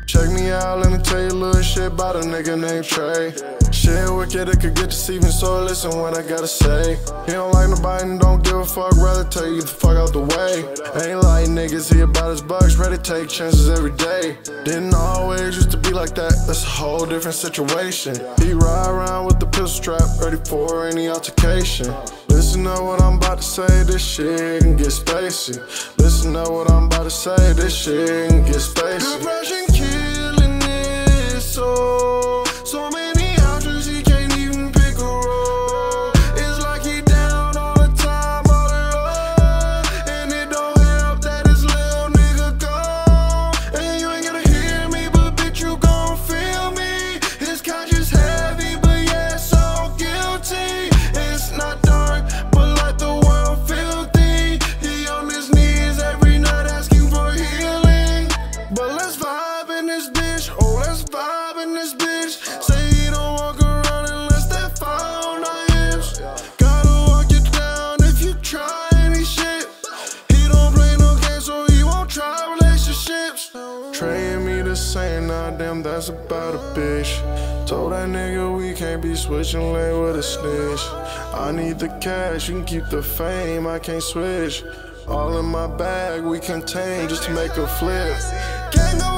Check me out, let me tell you a little shit about a nigga named Trey. Shit wicked, it could get deceiving, so listen what I gotta say. He don't like nobody and don't give a fuck, rather tell you get the fuck out the way. Ain't like niggas, he about his bucks, ready to take chances every day. Didn't always used to be like that, that's a whole different situation. He ride around with the pistol strap, ready for any altercation. Listen to what I'm about to say, this shit can get spacey. Listen to what I'm about to say, this shit can get spacey. Depression killing this soul. So many options, he can't even pick a role. It's like he down all the time, all alone. And it don't help that this little nigga gone. And you ain't gonna hear me, but bitch, you gon' feel me. His conscience heavy, but yeah, so guilty. It's not dark, but like the world filthy. He on his knees every night asking for healing. But let's vibe in this bitch, oh let's vibe in this bitch. Say he don't walk around unless that found our hips. Gotta walk you down if you try any shit. He don't play no games, so he won't try relationships. Trey and me the same, nah damn that's about a bitch. Told that nigga we can't be switching lane with a snitch. I need the cash, you can keep the fame, I can't switch. All in my bag, we contain just to make a flip. Can't go